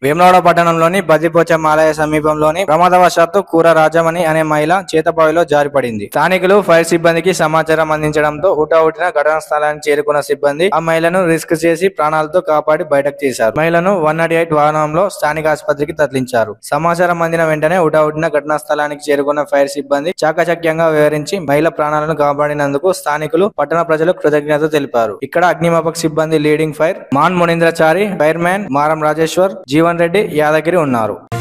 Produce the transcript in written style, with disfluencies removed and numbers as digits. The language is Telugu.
వేములవాడ పట్టణంలోని బద్రిపోచమ్మ ఆలయ సమీపంలోని ప్రమాదవశాత్తు కూర రాజమణి అనే మహిళ చేతబావిలో జారిపడింది. స్థానికులు ఫైర్ సిబ్బందికి సమాచారం అందించడంతో హుటాహుటిన ఘటనా స్థలానికి చేరుకున్న సిబ్బంది ఆ మహిళను రిస్క్ చేసి ప్రాణాలతో కాపాడి బయటకు తీశారు. మహిళను 108 వాహనంలో స్థానిక ఆసుపత్రికి తరలించారు. సమాచారం అందిన వెంటనే హుటాహుటిన ఘటనా స్థలానికి చేరుకున్న ఫైర్ సిబ్బంది చాకచక్యంగా వివరించి మహిళ ప్రాణాలను కాపాడినందుకు స్థానికులు పట్టణ ప్రజలు కృతజ్ఞత తెలిపారు. ఇక్కడ అగ్నిమాపక సిబ్బంది leading fireman Munindrachari, fireman Maram Rajeshwar, Jeevan Reddy, Yadagiri ఉన్నారు.